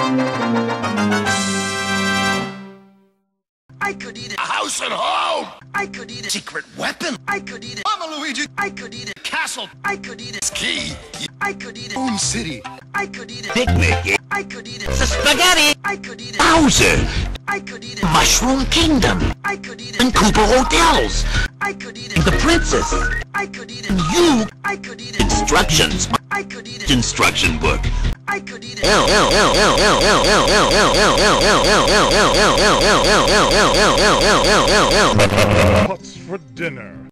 I could eat it. A house and home. I could eat it. Secret weapon. I could eat it. Mama Luigi. I could eat it. Castle. I could eat it. Ski. I could eat it. Moon City. I could eat it. Picnic. I could eat it. The spaghetti. I could eat it. Bowser. I could eat it. Mushroom Kingdom. I could eat it. And Cooper Hotels. I could eat it. The Princess. I could eat it. And you. I could eat it. Instructions. I could eat it. Instruction book. I could eat it. What's for dinner?